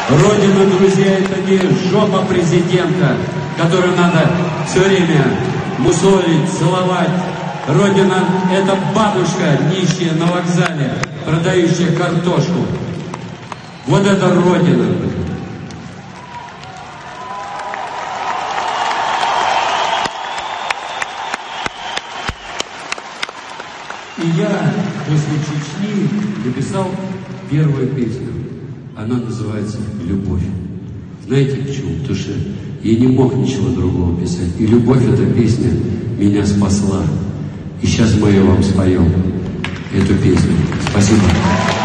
Родина, друзья, это не жопа президента, которую надо все время мусолить, целовать. Родина – это бабушка, нищая на вокзале, продающая картошку. Вот это Родина. И я после Чечни написал первую песню. Она называется «Любовь». Знаете почему? Потому что я не мог ничего другого писать. И «Любовь» эта песня меня спасла. И сейчас мы ее вам споем, эту песню. Спасибо.